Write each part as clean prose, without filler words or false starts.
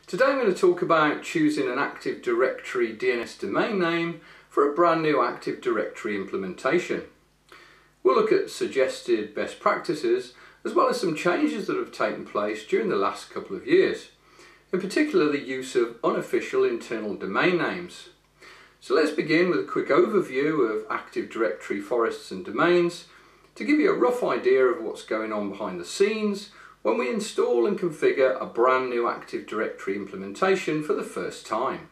Today I'm going to talk about choosing an Active Directory DNS domain name for a brand new Active Directory implementation. We'll look at suggested best practices as well as some changes that have taken place during the last couple of years, in particular the use of unofficial internal domain names. So let's begin with a quick overview of Active Directory forests and domains to give you a rough idea of what's going on behind the scenes when we install and configure a brand new Active Directory implementation for the first time.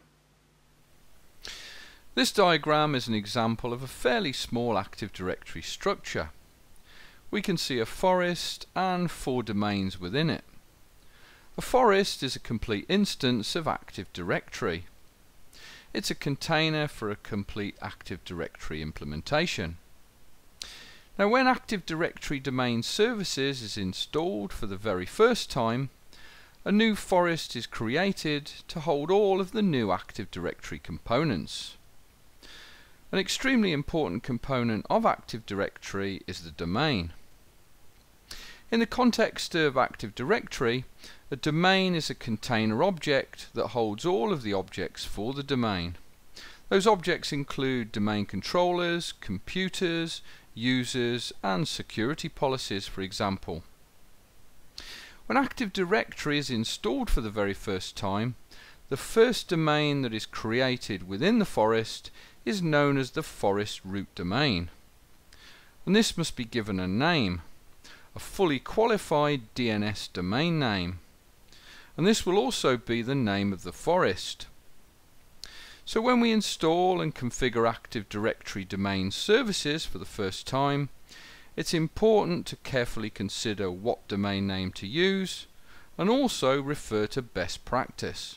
This diagram is an example of a fairly small Active Directory structure. We can see a forest and 4 domains within it. A forest is a complete instance of Active Directory. It's a container for a complete Active Directory implementation. Now, when Active Directory Domain Services is installed for the very first time, a new forest is created to hold all of the new Active Directory components. An extremely important component of Active Directory is the domain. In the context of Active Directory, a domain is a container object that holds all of the objects for the domain. Those objects include domain controllers, computers, users and security policies, for example. When Active Directory is installed for the very first time, the first domain that is created within the forest is known as the forest root domain. And this must be given a name, a fully qualified DNS domain name. And this will also be the name of the forest. So when we install and configure Active Directory Domain Services for the first time, it's important to carefully consider what domain name to use and also refer to best practice.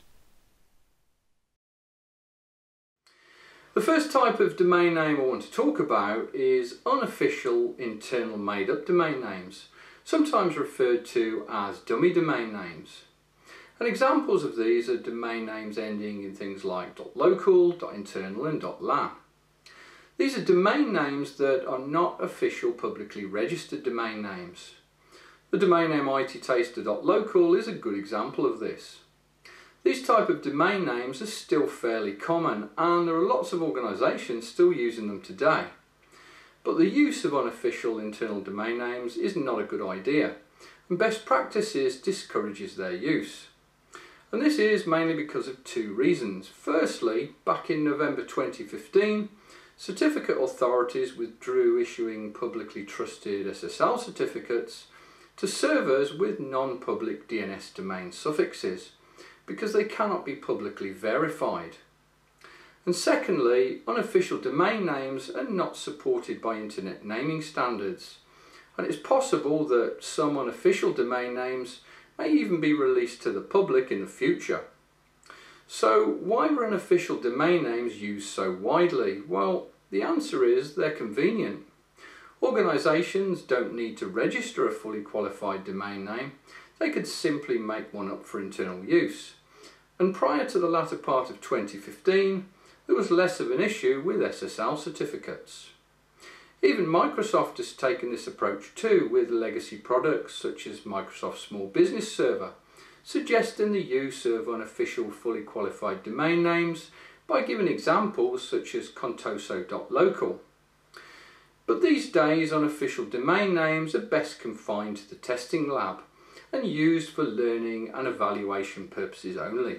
The first type of domain name I want to talk about is unofficial internal made-up domain names, sometimes referred to as dummy domain names. And examples of these are domain names ending in things like .local, .internal and .lan. These are domain names that are not official publicly registered domain names. The domain name Ittaster.local is a good example of this. These type of domain names are still fairly common and there are lots of organisations still using them today. But the use of unofficial internal domain names is not a good idea, and best practices discourages their use. And this is mainly because of 2 reasons. Firstly, back in November 2015, certificate authorities withdrew issuing publicly trusted SSL certificates to servers with non-public DNS domain suffixes because they cannot be publicly verified. And secondly, unofficial domain names are not supported by internet naming standards, and it's possible that some unofficial domain names may even be released to the public in the future. So why were unofficial domain names used so widely? Well, the answer is they're convenient. Organisations don't need to register a fully qualified domain name. They could simply make one up for internal use. And prior to the latter part of 2015, there was less of an issue with SSL certificates. Even Microsoft has taken this approach too, with legacy products such as Microsoft Small Business Server, suggesting the use of unofficial fully qualified domain names by giving examples such as contoso.local. But these days unofficial domain names are best confined to the testing lab and used for learning and evaluation purposes only.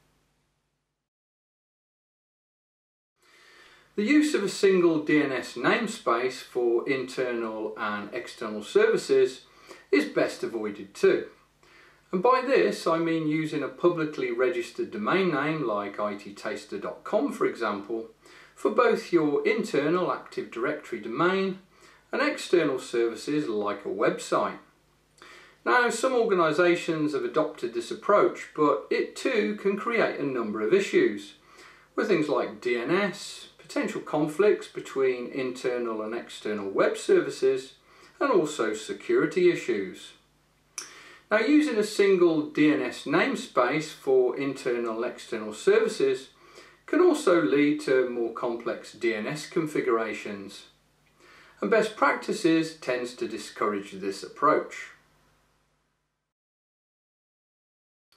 The use of a single DNS namespace for internal and external services is best avoided too. And by this I mean using a publicly registered domain name like ittaster.com, for example, for both your internal Active Directory domain and external services like a website. Now, some organisations have adopted this approach, but it too can create a number of issues with things like DNS, potential conflicts between internal and external web services, and also security issues. Now, using a single DNS namespace for internal and external services can also lead to more complex DNS configurations, and best practices tends to discourage this approach.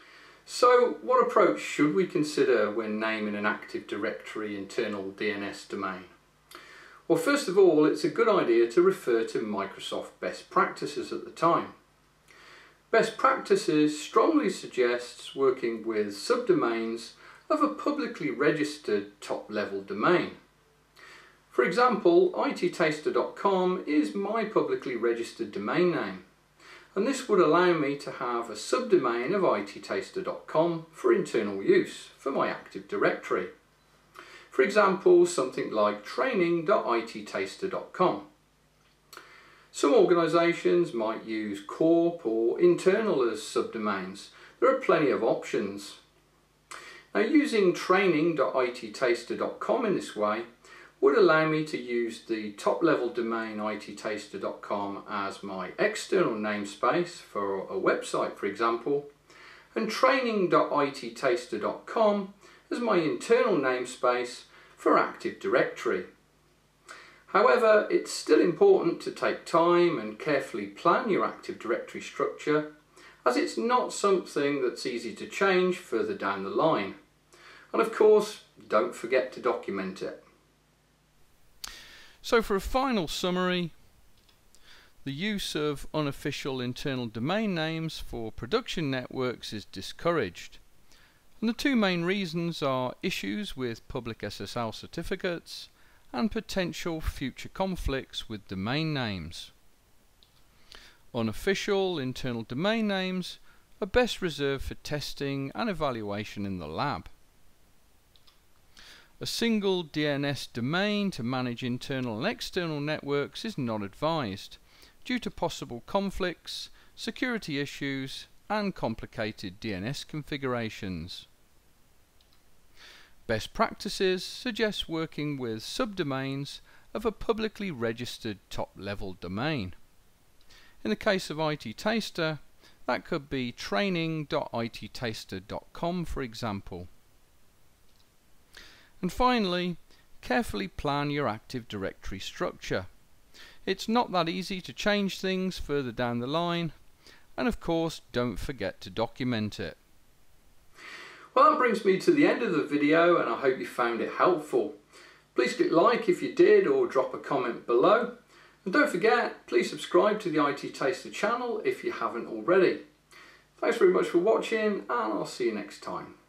So what approach should we consider when naming an Active Directory internal DNS domain? Well, first of all, it's a good idea to refer to Microsoft best practices at the time. Best practices strongly suggests working with subdomains of a publicly registered top-level domain. For example, ittaster.com is my publicly registered domain name, and this would allow me to have a subdomain of ittaster.com for internal use for my Active Directory. For example, something like training.ittaster.com. Some organisations might use corp or internal as subdomains. There are plenty of options. Now, using training.ittaster.com in this way would allow me to use the top-level domain ittaster.com as my external namespace for a website, for example, and training.ittaster.com as my internal namespace for Active Directory. However, it's still important to take time and carefully plan your Active Directory structure, as it's not something that's easy to change further down the line. And of course, don't forget to document it. So for a final summary, the use of unofficial internal domain names for production networks is discouraged. And the two main reasons are issues with public SSL certificates and potential future conflicts with domain names. Unofficial internal domain names are best reserved for testing and evaluation in the lab. A single DNS domain to manage internal and external networks is not advised due to possible conflicts, security issues, and complicated DNS configurations. Best practices suggest working with subdomains of a publicly registered top-level domain. In the case of Ittaster, that could be training.ittaster.com, for example. And finally, carefully plan your Active Directory structure. It's not that easy to change things further down the line, and of course don't forget to document it. Well, that brings me to the end of the video, and I hope you found it helpful. Please click like if you did, or drop a comment below. And don't forget, please subscribe to the Ittaster channel if you haven't already. Thanks very much for watching, and I'll see you next time.